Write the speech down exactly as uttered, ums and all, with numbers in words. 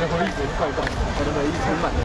回忆怪怪，我的回忆充满了。